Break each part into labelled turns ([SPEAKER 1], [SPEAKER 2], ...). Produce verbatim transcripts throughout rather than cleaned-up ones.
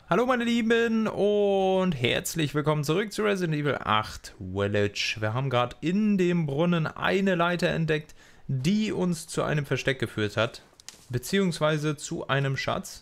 [SPEAKER 1] Hallo meine Lieben und herzlich willkommen zurück zu Resident Evil acht Village. Wir haben gerade in dem Brunnen eine Leiter entdeckt, die uns zu einem Versteck geführt hat, beziehungsweise zu einem Schatz.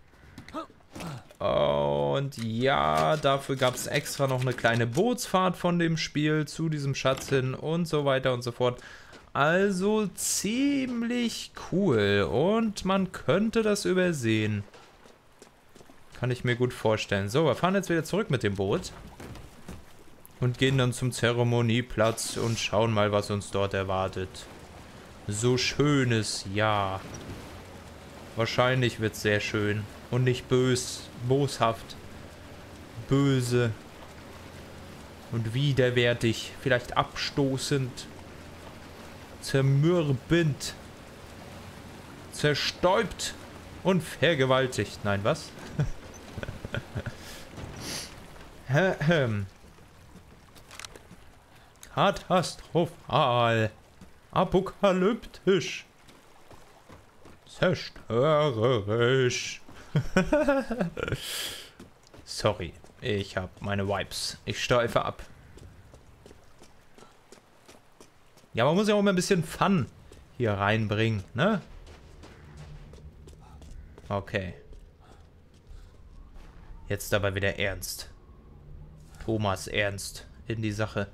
[SPEAKER 1] Und ja, dafür gab es extra noch eine kleine Bootsfahrt von dem Spiel zu diesem Schatz hin und so weiter und so fort. Also ziemlich cool und man könnte das übersehen. Kann ich mir gut vorstellen. So, wir fahren jetzt wieder zurück mit dem Boot. Und gehen dann zum Zeremonieplatz und schauen mal, was uns dort erwartet. So schönes Jahr. Wahrscheinlich wird es sehr schön. Und nicht bös, boshaft, böse und widerwärtig. Vielleicht abstoßend, zermürbend, zerstäubt und vergewaltigt. Nein, was? Katastrophal. Apokalyptisch. Zerstörerisch. Sorry, ich habe meine Vibes. Ich steife ab. Ja, man muss ja auch mal ein bisschen Fun hier reinbringen, ne? Okay. Jetzt aber wieder ernst. Thomas ernst in die Sache.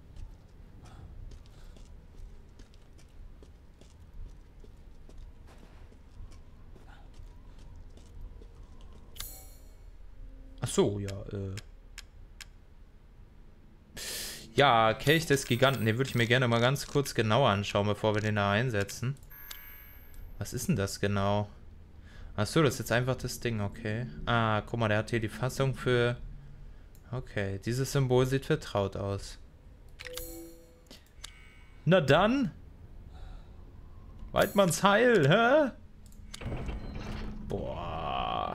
[SPEAKER 1] Ach so, ja, äh. Ja, Kelch des Giganten, den würde ich mir gerne mal ganz kurz genauer anschauen, bevor wir den da einsetzen. Was ist denn das genau? Achso, das ist jetzt einfach das Ding, okay. Ah, guck mal, der hat hier die Fassung für... Okay, dieses Symbol sieht vertraut aus. Na dann! Weidmanns Heil, hä? Boah.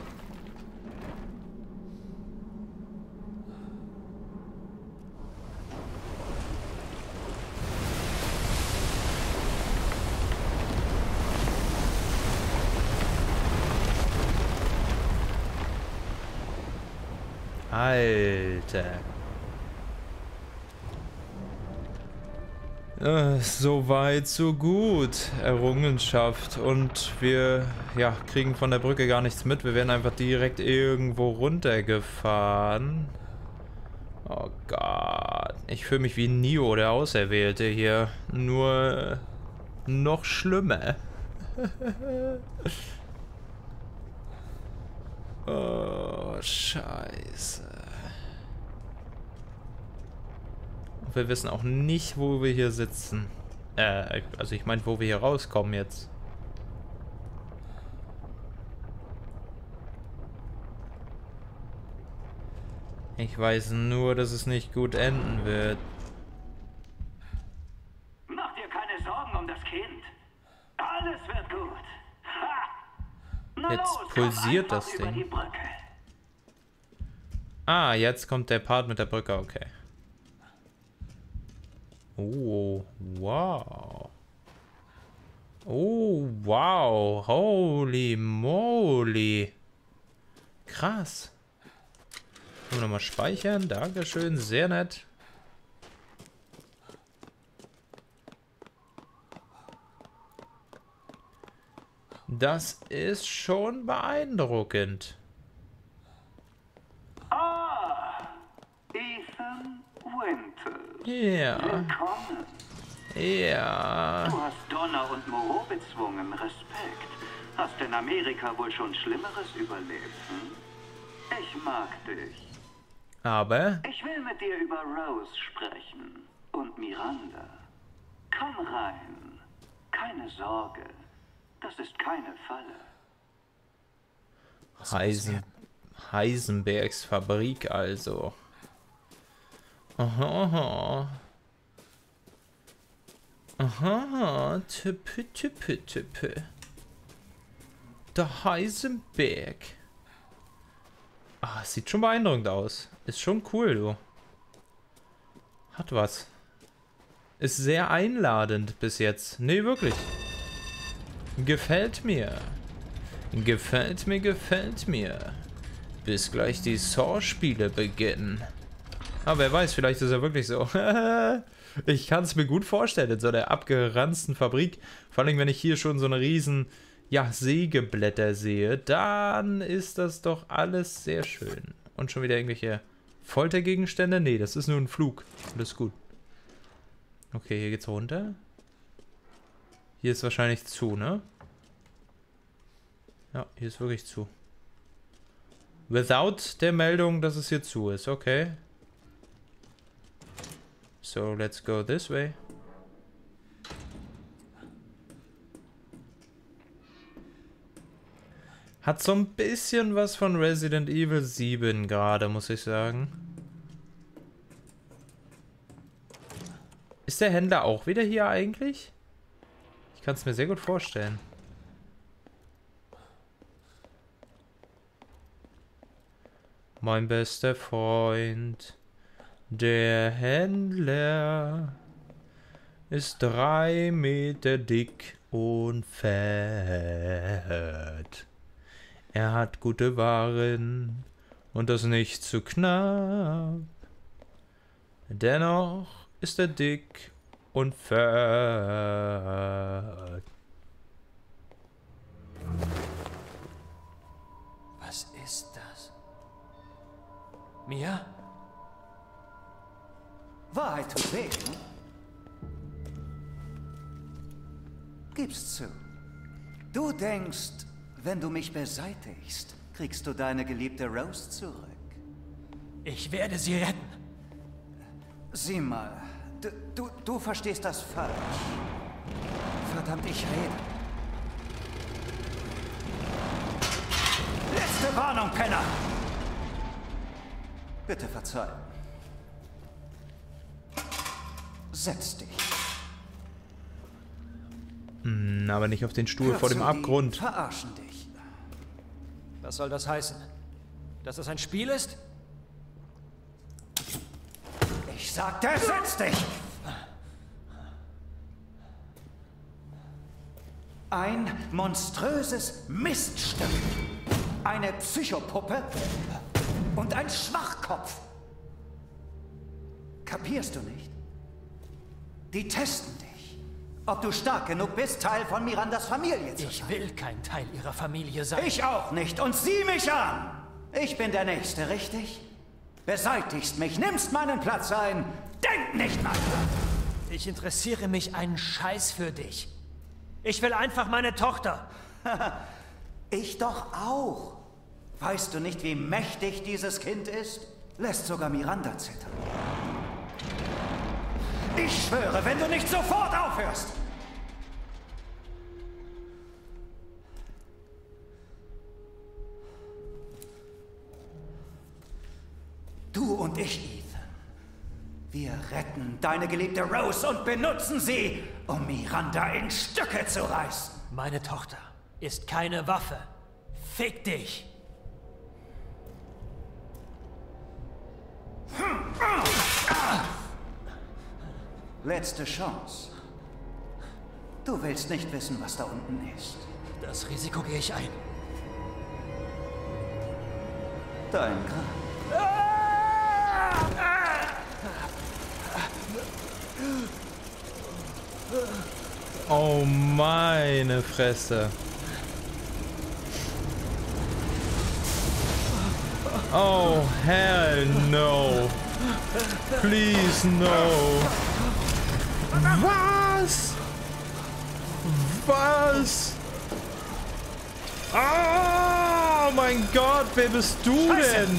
[SPEAKER 1] Alter. Äh, so weit, so gut. Errungenschaft. Und wir, ja, kriegen von der Brücke gar nichts mit. Wir werden einfach direkt irgendwo runtergefahren. Oh Gott. Ich fühle mich wie Neo, der Auserwählte hier. Nur noch schlimmer. Oh, scheiße. Wir wissen auch nicht, wo wir hier sitzen. Äh, also ich meine, wo wir hier rauskommen jetzt. Ich weiß nur, dass es nicht gut enden wird.
[SPEAKER 2] Mach dir keine Sorgen um das Kind. Alles wird gut. Ha! Na
[SPEAKER 1] Jetzt
[SPEAKER 2] los,
[SPEAKER 1] pulsiert
[SPEAKER 2] komm
[SPEAKER 1] das
[SPEAKER 2] einfach über
[SPEAKER 1] Ding.
[SPEAKER 2] die Brücke.
[SPEAKER 1] Ah, jetzt kommt der Part mit der Brücke, okay. Oh, wow. Oh, wow. Holy moly. Krass. Können wir nochmal speichern? Dankeschön, sehr nett. Das ist schon beeindruckend.
[SPEAKER 2] Ah, Ethan Winters.
[SPEAKER 1] Ja.
[SPEAKER 2] Willkommen.
[SPEAKER 1] Ja.
[SPEAKER 2] Du hast Donna und Moreau bezwungen. Respekt. Hast in Amerika wohl schon Schlimmeres überlebt, hm? Ich mag dich.
[SPEAKER 1] Aber...
[SPEAKER 2] Ich will mit dir über Rose sprechen. Und Miranda. Komm rein. Keine Sorge. Das ist keine Falle.
[SPEAKER 1] Heisen, Heisenbergs Fabrik also. Aha, aha. Aha, tippe, tippe, tippe. Der Heisenberg. Ah, sieht schon beeindruckend aus. Ist schon cool, du. Hat was. Ist sehr einladend bis jetzt. Nee, wirklich. Gefällt mir. Gefällt mir, gefällt mir. bis gleich die Saw-Spiele beginnen. Aber wer weiß, vielleicht ist er wirklich so. Ich kann es mir gut vorstellen, in so einer abgeranzten Fabrik. Vor allem, wenn ich hier schon so eine riesen, ja, Sägeblätter sehe, dann ist das doch alles sehr schön. Und schon wieder irgendwelche Foltergegenstände? Nee, das ist nur ein Flug. Alles gut. Okay, hier geht's runter. Hier ist wahrscheinlich zu, ne? Ja, hier ist wirklich zu. Without der Meldung, dass es hier zu ist. Okay. So, let's go this way. Hat so ein bisschen was von Resident Evil sieben gerade, muss ich sagen. Ist der Händler auch wieder hier eigentlich? Ich kann es mir sehr gut vorstellen. Mein bester Freund, der Händler, ist drei Meter dick und fett. Er hat gute Waren und das nicht zu knapp. Dennoch ist er dick und fett.
[SPEAKER 3] Was ist das? Mia?
[SPEAKER 2] Wahrheit tut weh. Gib's zu. Du denkst, wenn du mich beseitigst, kriegst du deine geliebte Rose zurück.
[SPEAKER 3] Ich werde sie retten.
[SPEAKER 2] Sieh mal, du, du, du verstehst das falsch. Verdammt, ich rede. Letzte Warnung, Penner! Bitte verzeih. Setz dich.
[SPEAKER 1] Hm, aber nicht auf den Stuhl
[SPEAKER 2] Hör
[SPEAKER 1] vor dem
[SPEAKER 2] zu,
[SPEAKER 1] Abgrund.
[SPEAKER 2] Die verarschen dich.
[SPEAKER 3] Was soll das heißen? Dass es ein Spiel ist?
[SPEAKER 2] Ich sagte, setz dich! Ein monströses Miststück. Eine Psychopuppe und ein Schwachkopf. Kapierst du nicht? Die testen dich. Ob du stark genug bist, Teil von Mirandas Familie zu sein.
[SPEAKER 3] Ich will kein Teil ihrer Familie sein.
[SPEAKER 2] Ich auch nicht. Und sieh mich an. Ich bin der Nächste, richtig? Beseitigst mich, nimmst meinen Platz ein. Denk nicht mal.
[SPEAKER 3] Ich interessiere mich einen Scheiß für dich. Ich will einfach meine Tochter.
[SPEAKER 2] Ich doch auch. Weißt du nicht, wie mächtig dieses Kind ist? Lässt sogar Miranda zittern. Ich schwöre, wenn du nicht sofort aufhörst. Du und ich, Ethan. Wir retten deine geliebte Rose und benutzen sie, um Miranda in Stücke zu reißen.
[SPEAKER 3] Meine Tochter ist keine Waffe. Fick dich.
[SPEAKER 2] Letzte Chance. Du willst nicht wissen, was da unten ist.
[SPEAKER 3] Das Risiko gehe ich ein.
[SPEAKER 2] Dein Grab.
[SPEAKER 1] Oh meine Fresse. Oh hell no. Please no. Was? Was? Oh mein Gott, wer bist du denn?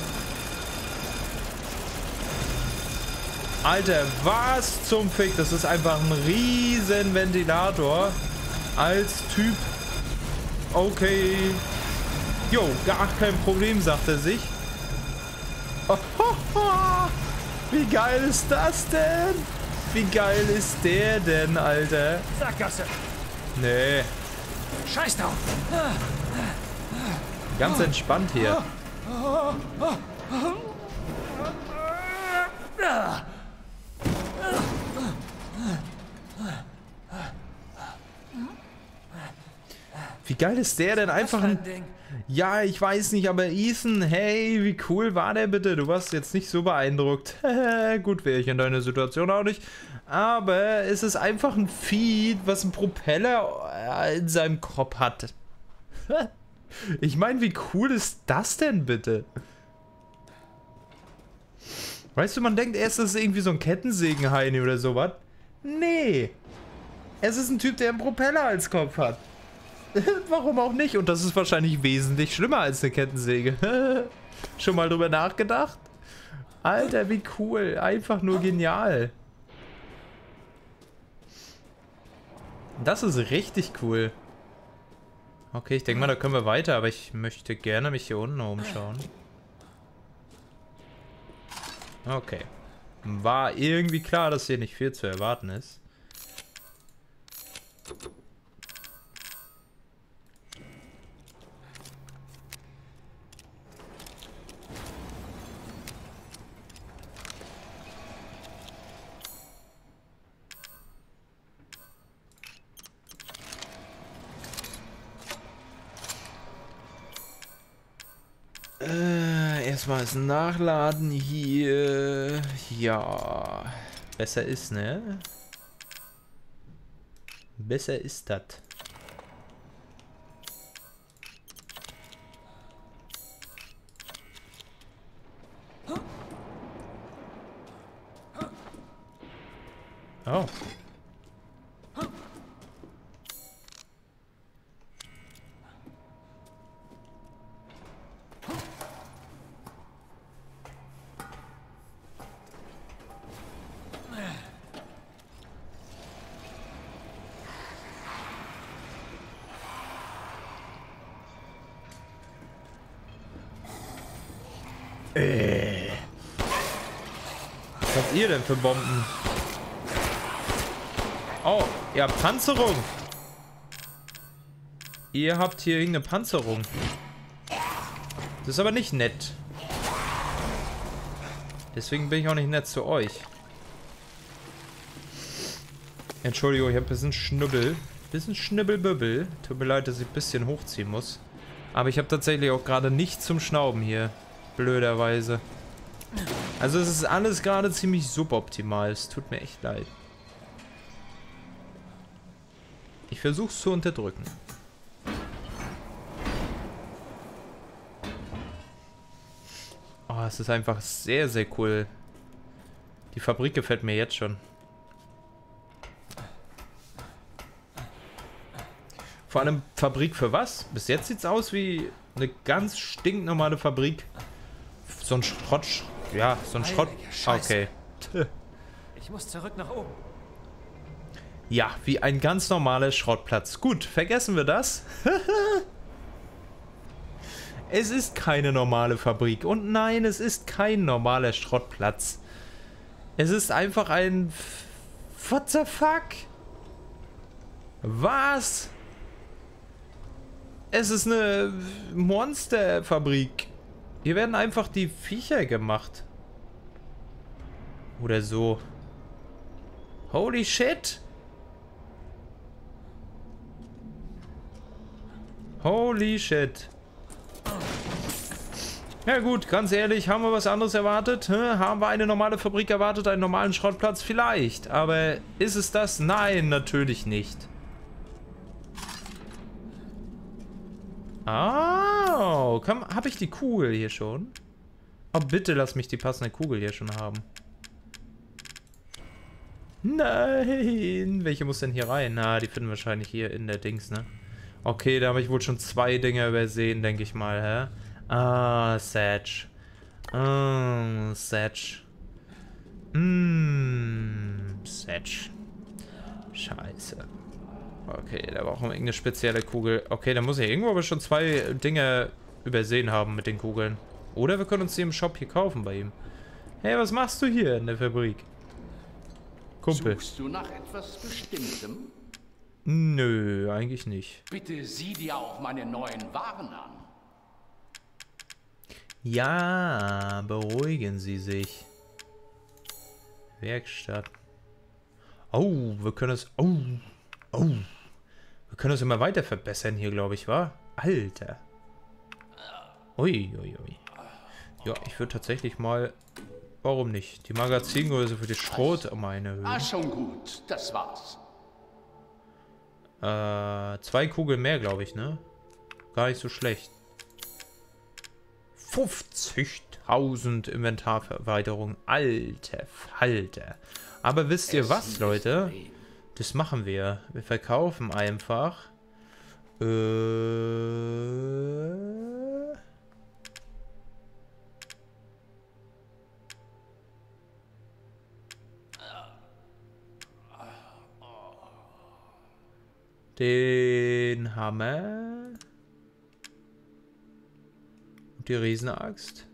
[SPEAKER 1] Alter, was zum Fick? Das ist einfach ein riesen Ventilator. Als Typ. Okay. Jo, gar kein Problem, sagt er sich. Oh, ho, ho. Wie geil ist das denn? Wie geil ist der denn, Alter?
[SPEAKER 3] Sackgasse.
[SPEAKER 1] Nee.
[SPEAKER 3] Scheiß drauf.
[SPEAKER 1] Ganz entspannt hier. Wie geil ist der denn? Einfach ein, Ja, ich weiß nicht, aber Ethan, hey, wie cool war der bitte? Du warst jetzt nicht so beeindruckt. Gut, wäre ich in deiner Situation auch nicht. Aber es ist einfach ein Vieh, was einen Propeller in seinem Kopf hat. Ich meine, wie cool ist das denn bitte? Weißt du, man denkt erst, das ist irgendwie so ein Kettensägenheini oder sowas. Nee. Es ist ein Typ, der einen Propeller als Kopf hat. Warum auch nicht? Und das ist wahrscheinlich wesentlich schlimmer als eine Kettensäge. Schon mal drüber nachgedacht? Alter, wie cool. Einfach nur genial. Das ist richtig cool. Okay, ich denke mal, da können wir weiter, aber ich möchte gerne mich hier unten umschauen. Okay. War irgendwie klar, dass hier nicht viel zu erwarten ist. Äh, erstmal das Nachladen hier. Ja. Besser ist, ne? Besser ist das. Oh. Äh. Was habt ihr denn für Bomben? Oh, ihr habt Panzerung. Ihr habt hier irgendeine Panzerung. Das ist aber nicht nett. Deswegen bin ich auch nicht nett zu euch. Entschuldigung, ich habe ein bisschen Schnubbel. Bisschen Schnibbelbübbel. Tut mir leid, dass ich ein bisschen hochziehen muss. Aber ich habe tatsächlich auch gerade nichts zum Schnauben hier. Blöderweise. Also es ist alles gerade ziemlich suboptimal. Es tut mir echt leid. Ich versuche es zu unterdrücken. Oh, es ist einfach sehr, sehr cool. Die Fabrik gefällt mir jetzt schon. Vor allem Fabrik für was? Bis jetzt sieht es aus wie eine ganz stinknormale Fabrik. So ein Schrott... Ja, so ein Schrott... Okay.
[SPEAKER 3] Ich muss zurück nach oben.
[SPEAKER 1] Ja, wie ein ganz normaler Schrottplatz. Gut, vergessen wir das. Es ist keine normale Fabrik. Und nein, es ist kein normaler Schrottplatz. Es ist einfach ein... What the fuck? Was? Es ist eine Monsterfabrik. Hier werden einfach die Viecher gemacht. Oder so. Holy shit. Holy shit. Ja gut, ganz ehrlich, haben wir was anderes erwartet? Hm? Haben wir eine normale Fabrik erwartet, einen normalen Schrottplatz? Vielleicht. Aber ist es das? Nein, natürlich nicht. Oh, habe ich die Kugel hier schon? Oh, bitte lass mich die passende Kugel hier schon haben. Nein. Welche muss denn hier rein? Na, die finden wir wahrscheinlich hier in der Dings, ne? Okay, da habe ich wohl schon zwei Dinge übersehen, denke ich mal, hä? Ah, Satch. Ah, Satch. Mmm, Satch. Scheiße. Okay, da brauchen wir irgendeine spezielle Kugel. Okay, da muss ich irgendwo aber schon zwei Dinge übersehen haben mit den Kugeln. Oder wir können uns die im Shop hier kaufen bei ihm. Hey, was machst du hier in der Fabrik? Kumpel.
[SPEAKER 4] Suchst du nach etwas Bestimmtem?
[SPEAKER 1] Nö, eigentlich nicht.
[SPEAKER 4] Bitte sieh dir auch meine neuen Waren an.
[SPEAKER 1] Ja, beruhigen Sie sich. Werkstatt. Oh, wir können es... Oh, oh. Wir können es immer weiter verbessern hier, glaube ich, wa? Alter. Ui, ui, ui. Ja, ich würde tatsächlich mal... Warum nicht? Die Magazingröße für die Schrot um eine erhöhen.
[SPEAKER 4] Ah, schon gut. Das war's.
[SPEAKER 1] Äh, zwei Kugeln mehr, glaube ich, ne? Gar nicht so schlecht. fünfzigtausend Inventarerweiterung. Alter Falter. Aber wisst ihr was, Leute? Das machen wir. Wir verkaufen einfach. Äh... Den Hammer. Und die Riesenaxt.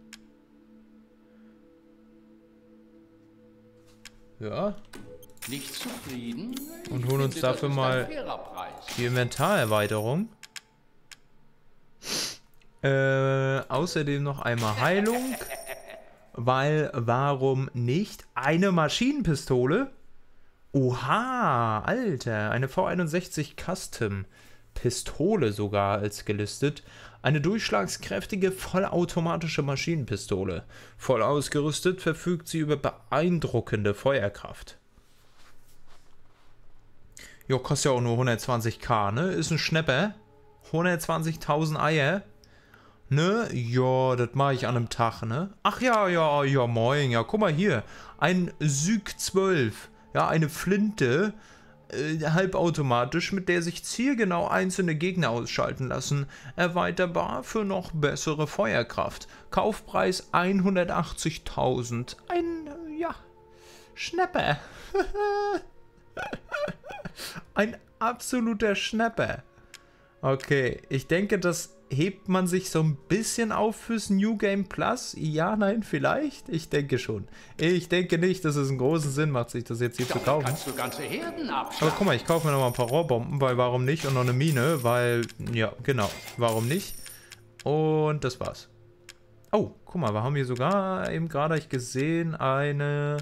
[SPEAKER 1] Ja.
[SPEAKER 4] Nicht zufrieden?
[SPEAKER 1] Und holen uns dafür mal die Inventarerweiterung. Äh, außerdem noch einmal Heilung. Weil, warum nicht? Eine Maschinenpistole. Oha, Alter. Eine V einundsechzig Custom. Pistole sogar als gelistet. Eine durchschlagskräftige, vollautomatische Maschinenpistole. Voll ausgerüstet verfügt sie über beeindruckende Feuerkraft. Jo, kostet ja auch nur hundertzwanzigtausend, ne? Ist ein Schnäpper. hundertzwanzigtausend Eier. Ne? Ja, das mache ich an einem Tag, ne? Ach ja, ja, ja, moin. Ja, guck mal hier. Ein Syk zwölf. Ja, eine Flinte. Äh, halbautomatisch, mit der sich zielgenau einzelne Gegner ausschalten lassen. Erweiterbar für noch bessere Feuerkraft. Kaufpreis hundertachtzigtausend. Ein, ja, Schnäpper. Ein absoluter Schnäpper. Okay, ich denke, das hebt man sich so ein bisschen auf fürs New Game Plus. Ja, nein, vielleicht? Ich denke schon. Ich denke nicht, dass es einen großen Sinn macht, sich das jetzt hier zu kaufen.
[SPEAKER 4] Kannst du ganze Herden
[SPEAKER 1] Aber
[SPEAKER 4] abschlagen.
[SPEAKER 1] guck mal, ich kaufe mir noch mal ein paar Rohrbomben, weil warum nicht? Und noch eine Mine, weil, ja, genau, warum nicht? Und das war's. Oh, guck mal, wir haben hier sogar eben gerade ich gesehen eine...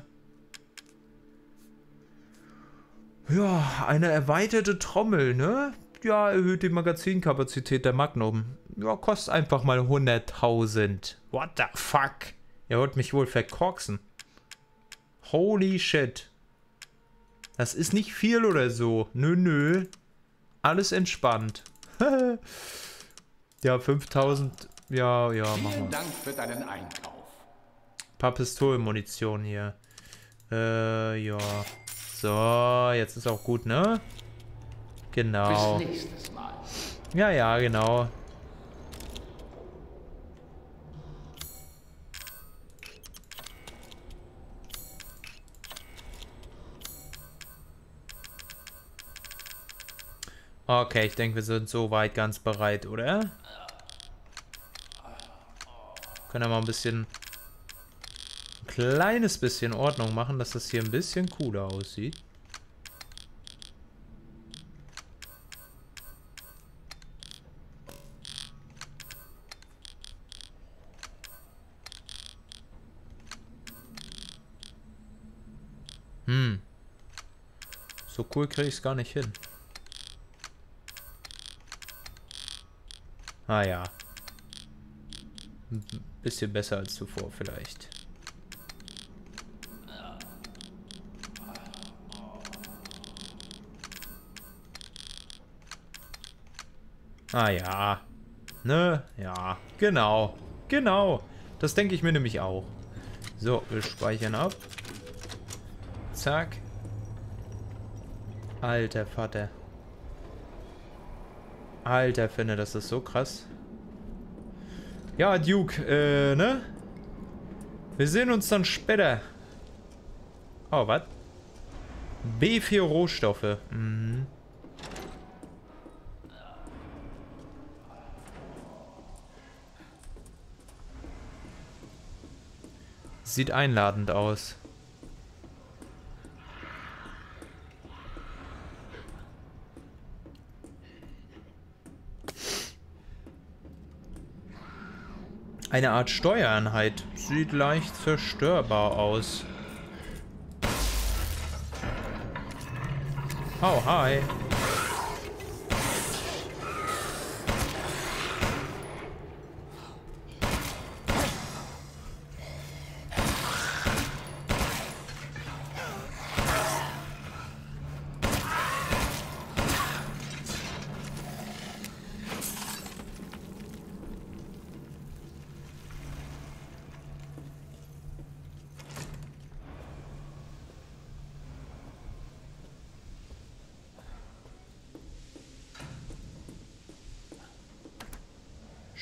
[SPEAKER 1] Ja, eine erweiterte Trommel, ne? Ja, erhöht die Magazinkapazität der Magnum. Ja, kostet einfach mal hunderttausend. What the fuck? Ihr wollt mich wohl verkorksen. Holy shit. Das ist nicht viel oder so. Nö, nö. Alles entspannt. Ja, fünftausend. Ja, ja, machen
[SPEAKER 4] Vielen
[SPEAKER 1] wir.
[SPEAKER 4] Dank für deinen Einkauf.
[SPEAKER 1] Paar Pistolenmunition hier. Äh, ja. So, jetzt ist auch gut, ne? Genau.
[SPEAKER 4] Bis nächstes Mal.
[SPEAKER 1] Ja, ja, genau. Okay, ich denke, wir sind soweit ganz bereit, oder? Können wir mal ein bisschen... Ein kleines bisschen Ordnung machen, dass das hier ein bisschen cooler aussieht. Hm. So cool kriege ich es gar nicht hin. Ah ja. Ein bisschen besser als zuvor vielleicht. Ah ja. Ne? Ja. Genau. Genau. Das denke ich mir nämlich auch. So, wir speichern ab. Zack. Alter Vater. Alter, finde, das ist so krass. Ja, Duke, äh, ne? Wir sehen uns dann später. Oh, was? B vier Rohstoffe. Mhm. Sieht einladend aus. Eine Art Steuereinheit. Sieht leicht zerstörbar aus. Oh, hi.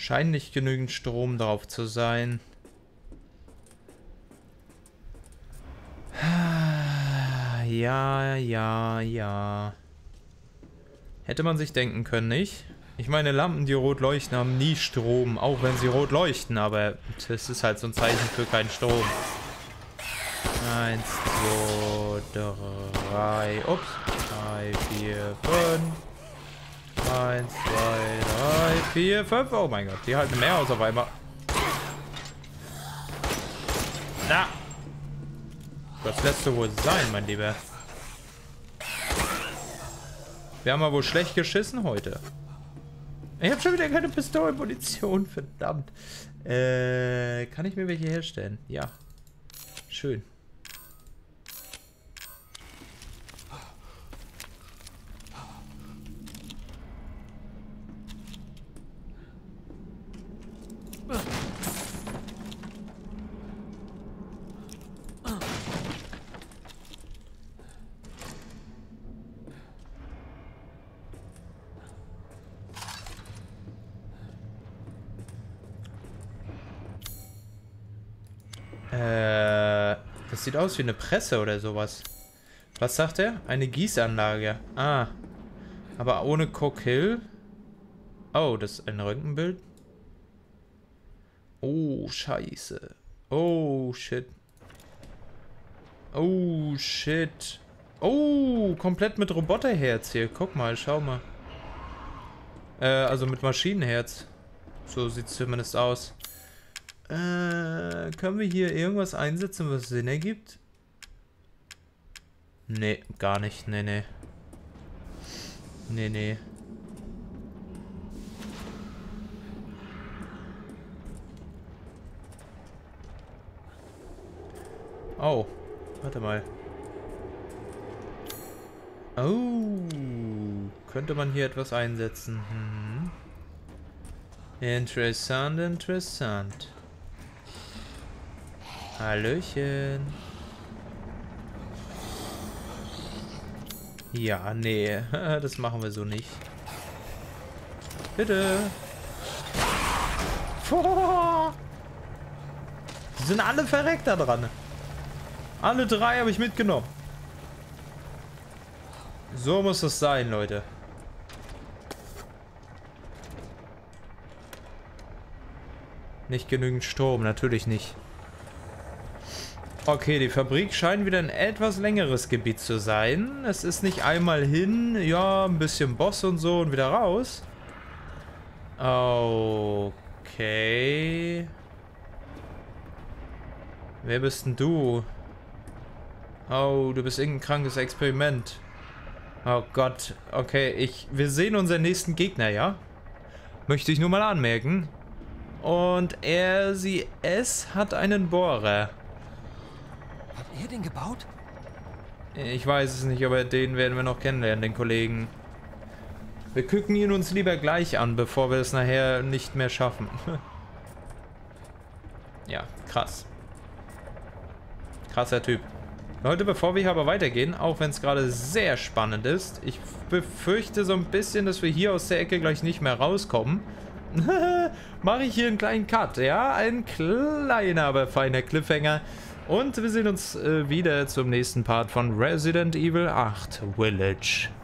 [SPEAKER 1] Scheint nicht genügend Strom drauf zu sein. Ja, ja, ja. Hätte man sich denken können, nicht? Ich meine, Lampen, die rot leuchten, haben nie Strom, auch wenn sie rot leuchten, aber das ist halt so ein Zeichen für keinen Strom. Eins, zwei, drei, ups, drei, vier, fünf. Eins, zwei, drei, vier, fünf. Oh mein Gott, die halten mehr aus auf einmal. Na! Das lässt so wohl sein, mein Lieber. Wir haben aber wohl schlecht geschissen heute. Ich habe schon wieder keine Pistolenmunition, verdammt. Äh, kann ich mir welche herstellen? Ja. Schön. Äh, das sieht aus wie eine Presse oder sowas. Was sagt er? Eine Gießanlage. Ah. Aber ohne Cook Hill. Oh, das ist ein Röntgenbild. Oh, scheiße. Oh, shit. Oh, shit. Oh, komplett mit Roboterherz hier. Guck mal, schau mal. Äh, also mit Maschinenherz. So sieht es zumindest aus. Äh, können wir hier irgendwas einsetzen, was Sinn ergibt? Nee, gar nicht. Nee, nee. Nee, nee. Oh, warte mal. Oh, könnte man hier etwas einsetzen? Hm. Interessant, interessant. Hallöchen. Ja, nee, das machen wir so nicht. Bitte. Oh. Die sind alle verreckt da dran. Alle drei habe ich mitgenommen. So muss das sein, Leute. Nicht genügend Strom, natürlich nicht. Okay, die Fabrik scheint wieder ein etwas längeres Gebiet zu sein. Es ist nicht einmal hin, ja, ein bisschen Boss und so und wieder raus. Okay. Wer bist denn du? Oh, du bist irgendein krankes Experiment. Oh Gott. Okay, ich, wir sehen unseren nächsten Gegner, ja? Möchte ich nur mal anmerken. Und er, sie, es hat einen Bohrer.
[SPEAKER 3] Hat er den gebaut?
[SPEAKER 1] Ich weiß es nicht, aber den werden wir noch kennenlernen, den Kollegen. Wir gucken ihn uns lieber gleich an, bevor wir es nachher nicht mehr schaffen. Ja, krass. Krasser Typ. Leute, bevor wir hier aber weitergehen, auch wenn es gerade sehr spannend ist, ich befürchte so ein bisschen, dass wir hier aus der Ecke gleich nicht mehr rauskommen. Mache ich hier einen kleinen Cut, ja? Ein kleiner, aber feiner Cliffhanger. Und wir sehen uns äh, wieder zum nächsten Part von Resident Evil acht Village.